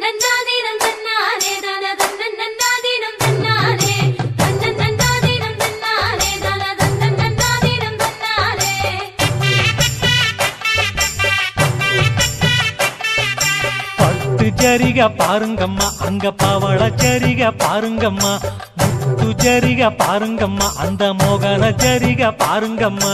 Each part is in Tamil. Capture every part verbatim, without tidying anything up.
ஜரிக பாருங்கம்மா அங்க பவள ஜரிக பாருங்கம்மா முத்து ஜரிக பாருங்கம்மா அந்த மோகன ஜரிக பாருங்கம்மா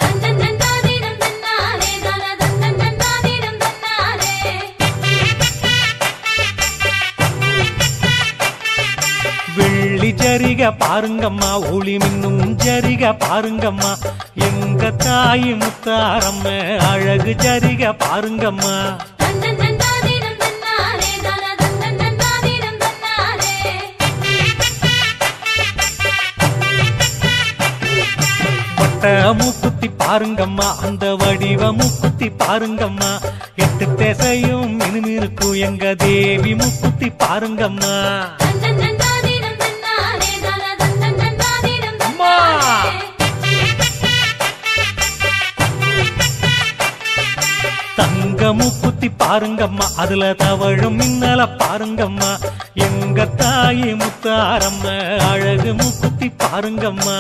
வெள்ளி ஜரிக பாருங்கம்மா ஒளி மின்னும் ஜரிக பாருங்கம்மா எங்க தாய் முத்தாரம்ம அழகு ஜரிக பாருங்கம்மா மூக்குத்தி பாருங்கம்மா அந்த வடிவ மூக்குத்தி பாருங்கம்மா எட்டு திசையும் மினுமினுக்கும் எங்க தேவி மூக்குத்தி பாருங்கம்மா தங்க மூக்குத்தி பாருங்கம்மா அதுல தவழும் மின்னல பாருங்கம்மா எங்க தாயி முத்தாரம்ம அழகு மூக்குத்தி பாருங்கம்மா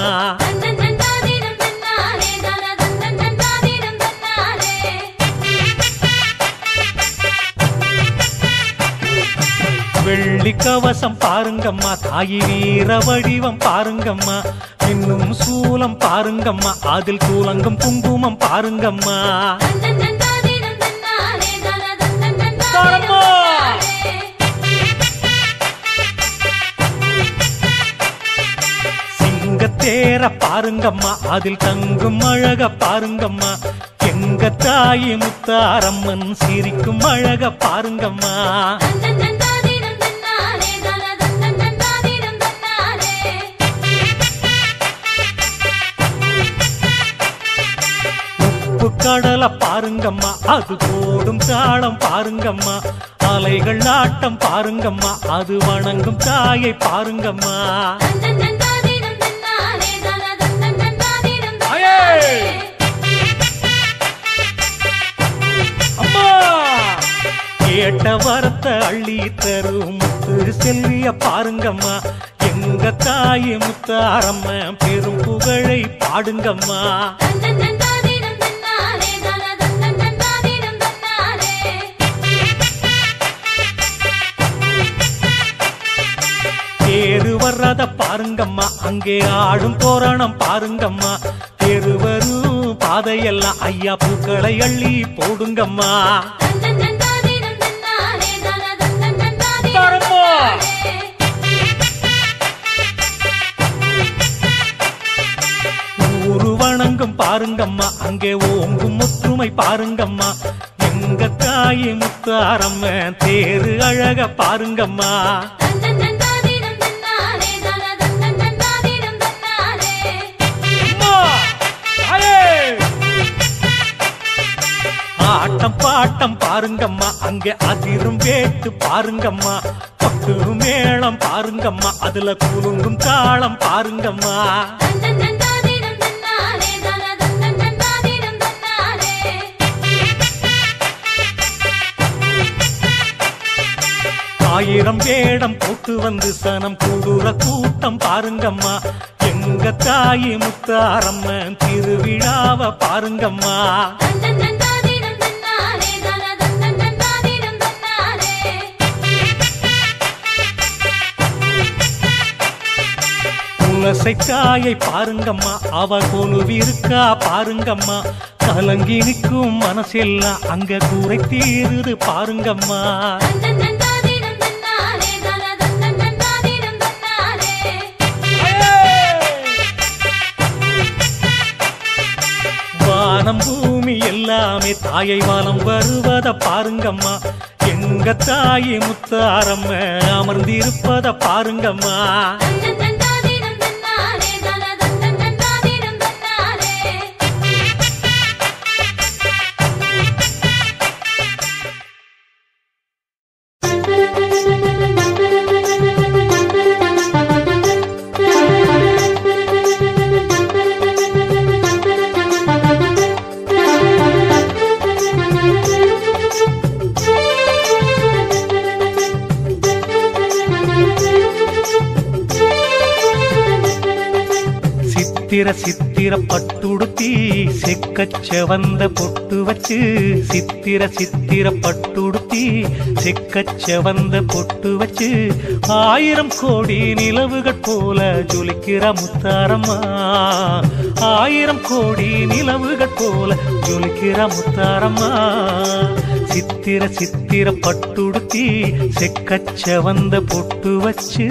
வெள்ளி கவசம் பாருங்கம்மா தாயி வீர வடிவம் பாருங்கம்மா இன்னும் சூலம் பாருங்கம்மா அதில் கூலங்கும் குங்குமம் பாருங்கம்மா சிங்கத்தேர பாருங்கம்மா அதில் தங்கும் அழக பாருங்கம்மா எங்க தாயி முத்தாரம்மன் சிரிக்கும் அழக பாருங்கம்மா கடல பாருங்கம்மா அது போடும் தாளம் பாருங்கம்மா அலைகள் நாட்டம் பாருங்கம்மா அது வணங்கும் தாயை பாருங்கம்மா அம்மா கேட்ட வரத்தை அள்ளி தரும் முத்து செல்விய பாருங்கம்மா எங்க தாயை முத்தாரம்ம பெரும் புகழை பாடுங்கம்மா தேரு வர்றத பாருங்கம்மா அங்கே ஆடும் தோரணம் பாருங்கம்மா தெருவரும் பாதையெல்லாம் ஐயா பூக்களை அள்ளி போடுங்கம்மா ஊரு வணங்கும் பாருங்கம்மா அங்கே ஓங்கும் முற்றுமை பாருங்கம்மா எங்க தாயி முத்தாரம்ம தேரு அழக பாருங்கம்மா ஆட்டம் பாட்டம் பாருங்கம்மா அங்கே அதிரும் வேட்டு பாருங்கம்மா பட்டு மேளம் பாருங்கம்மா அதுல குலுங்கும் தாளம் பாருங்கம்மா ஆயிரம் வேடம் போட்டு வந்து சனம் கூடுற கூட்டம் பாருங்கம்மா எங்க தாயி முத்தாரம்ம திருவிழாவ பாருங்கம்மா துளசை தாயை பாருங்கம்மா அவ கொலுவிருக்கா பாருங்கம்மா கலங்கி நிற்கும் மனசெல்லாம் அங்க கூரை தீருது பாருங்கம்மா வானம் பூமி எல்லாமே தாயை வானம் வருவத பாருங்கம்மா எங்க தாயி முத்தாரம்ம அமர்ந்திருப்பத பாருங்கம்மா சித்திர சித்திர பட்டுடுத்தி செக்கச்ச வந்த பொட்டு வச்சு சித்திர சித்திர பட்டுடுத்தி செக்கச்ச வந்த பொட்டு வச்சு ஆயிரம் கோடி நிலவுகள் போல ஜொலிக்கிற முத்தாரம்மா ஆயிரம் கோடி நிலவுகள் போல ஜொலிக்கிற முத்தாரம்மா சித்திர சித்திர பட்டுடுத்தி செக்கச்ச வந்த பொட்டு வச்சு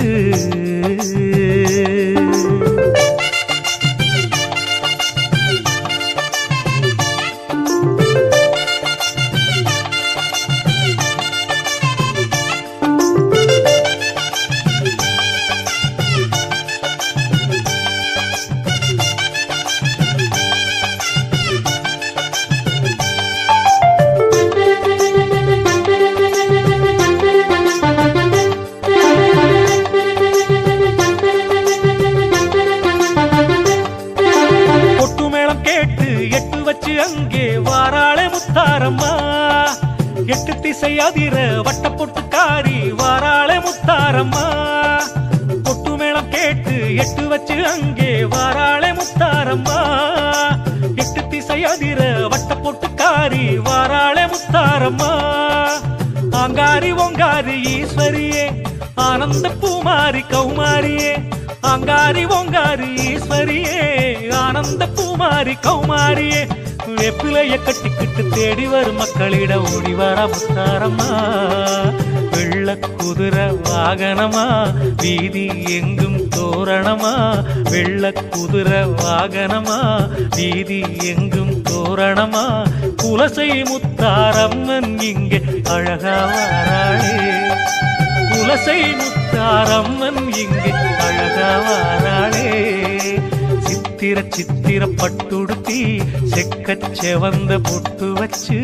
அங்கே வாராளே முத்தாரம்மா எட்டு திசை அதிர வட்ட பொட்டுக்காரி வாராளே முத்தாரம்மா பொட்டு மேளம் கேட்டு எட்டு வச்சு அங்கே வாராளே முத்தாரம்மா எட்டு திசை அதிர வட்ட பொட்டுக்காரி வாராளே முத்தாரம்மா ஆங்காரி ஓங்காரி ஈஸ்வரியே ஆனந்த பூமாரி கௌமாரியே ஆங்காரி ஓங்காரி ஈஸ்வரியே ஆனந்த பூமாரி கௌமாரியே வெப்பிலைய கட்டிக்கிட்டு தேடி வரும் மக்களிட ஓடி வர முத்தாரம்மா வெள்ள குதிரை வாகனமா வீதி எங்கும் தோரணமா வெள்ள குதிரை வாகனமா வீதி எங்கும் தோரணமா குலசை முத்தாரம்மன் இங்கே அழகா வாராளே குலசை முத்தாரம்மன் இங்கே அழகா வாராளே சித்திர சித்திர பட்டுடுத்தி செக்கச்ச வந்த பொட்டு வச்சு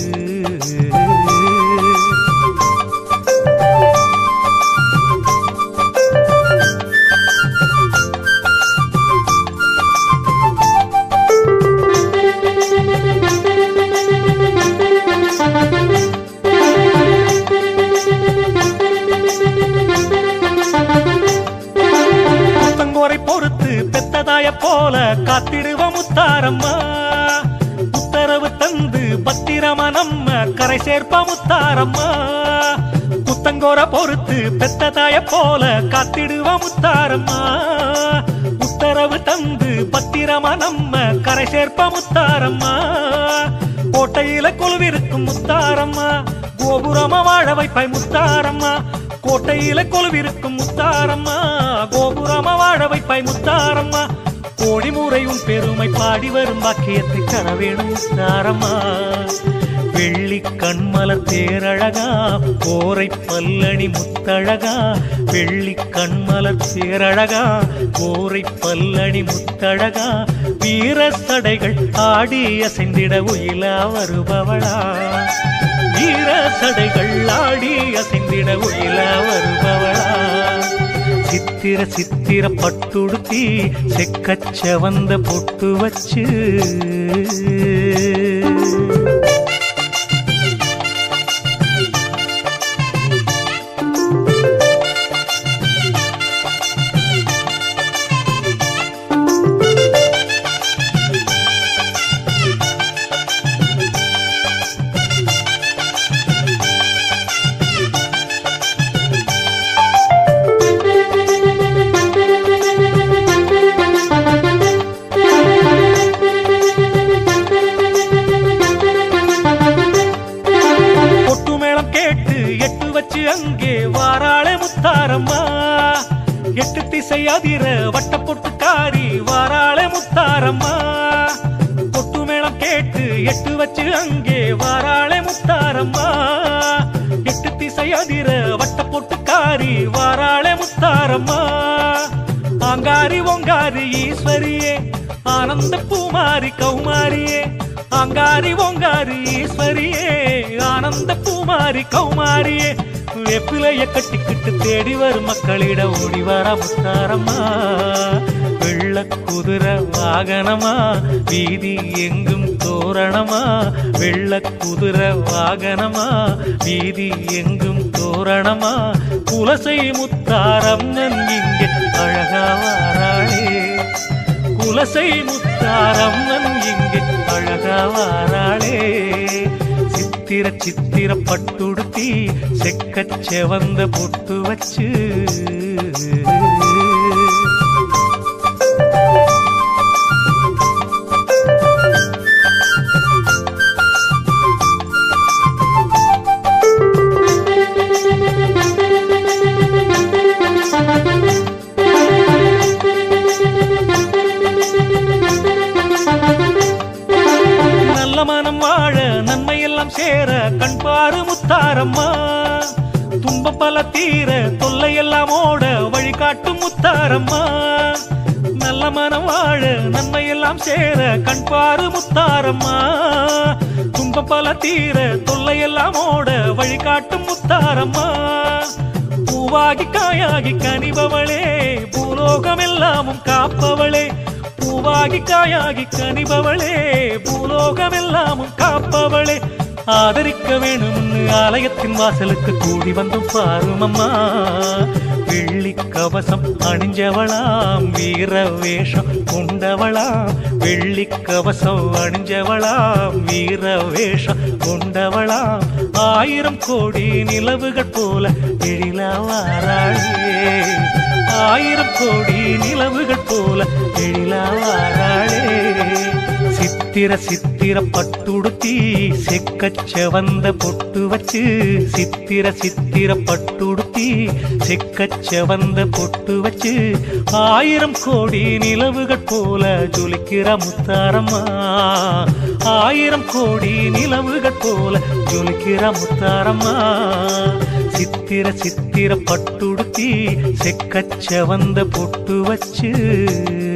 பொறுத்து பெத்ததாய போல காத்திடுவ முத்தாரம்மா உத்தரவு தந்து பத்திரமா நம்ம கரை சேர்ப்ப முத்தாரம்மா புத்தங்கோர பொறுத்து பெத்ததாய போல காத்திடுவ முத்தாரம்மா உத்தரவு தந்து பத்திரமா நம்ம கரை சேர்ப்ப முத்தாரம்மா கோட்டையில கொலுவிருக்கும் முத்தாரம்மா கோபுரமா வாழ வைப்பாய் முத்தாரம்மா கோட்டையில கொலுவிருக்கும் முத்தாரம்மா கோபுரமா வாழ வைப்பாய் முத்தாரம்மா கோடி முறையும் பெருமை பாடி வரும் பாக்கியத்தை தர வேணும் முத்தாரம்மா வெள்ளி கண்மலர் தேரழகா கோரை பல்லணி முத்தழகா வெள்ளி கண்மலர் தேரழகா கோரை பல்லணி முத்தழகா வீர சடைகள் ஆடி அசைந்திட உயிலா வருபவளா வீர சடைகள் ஆடி அசைந்திட உயிலா வருபவளா சித்திர சித்திர பட்டுடுத்தி செக்கச்ச வந்த பொட்டு வச்சு அங்கே வாராளே முத்தாரம்மா எட்டு திசை அதிர வட்ட பொட்டுக்காரி வாராளே முத்தாரம்மா பொட்டு மேளம் கேட்டு எட்டு வச்சு அங்கே வாராளே முத்தாரம்மா எட்டு திசை அதிர வட்ட பொட்டுக்காரி வாராளே முத்தாரம்மா ஆங்காரி ஓங்காரி ஈஸ்வரியே ஆனந்த பூமாரி கௌமாரியே ஆங்காரி ஓங்காரி ஈஸ்வரியே ஆனந்த பூமாரி கௌமாரியே வெப்பிலைய கட்டிக்கிட்டு தேடி வரும் மக்களிட ஓடி வர முத்தாரம்மா வெள்ள குதிரை வாகனமா வீதி எங்கும் தோரணமா வெள்ள குதிரை வாகனமா வீதி எங்கும் தோரணமா குலசை முத்தாரம்மன் இங்கே அழகா வாராளே புலசை முத்தாரம்மன் இங்கே அழகா வாராளே சித்திர சித்திர பட்டுடுத்தி செக்கச் செவந்த பொட்டு வச்சு மனம் வாழ நன்மையெல்லாம் சேர கண்பாரு முத்தாரம்மா துன்பம் பல தீர தொல்லையெல்லாம் ஓட வழிகாட்டும் முத்தாரம்மா நல்ல மனம் வாழ நன்மையெல்லாம் சேர கண்பாரு முத்தாரம்மா துன்பம் பல தீர தொல்லையெல்லாம் ஓட வழிகாட்டும் முத்தாரம்மா பூவாகி காயாகி கனிபவளே பூலோகம் எல்லாமும் காப்பவளே பூவாகி காயாகி கனிபவளே பூலோகம் எல்லாமும் காப்பவளே ஆதரிக்க வேணும்னு ஆலயத்தின் வாசலுக்கு கூடி வந்தும் பாருமம்மா வெள்ளி கவசம் அணிஞ்சவளாம் வீர வேஷம் கொண்டவளாம் வெள்ளி கவசம் அணிஞ்சவளாம் வீர வேஷம் கொண்டவளாம் ஆயிரம் கோடி நிலவுகள் போல எழிலா வாராளே ஆயிரம் கோடி நிலவுகள் போல எழிலா வாராளே சித்திர சித்திர பட்டுடுத்தி செக்கச் செவந்த பொட்டு வச்சு சித்திர சித்திர பட்டுடுத்தி செக்கச் செவந்த பொட்டு வச்சு ஆயிரம் கோடி நிலவுகள் போல ஜொலிக்கிற முத்தாரம்மா ஆயிரம் கோடி நிலவுகள் போல ஜொலிக்கிற முத்தாரம்மா சித்திர சித்திர பட்டுடுத்தி செக்கச் செவந்த பொட்டு வச்சு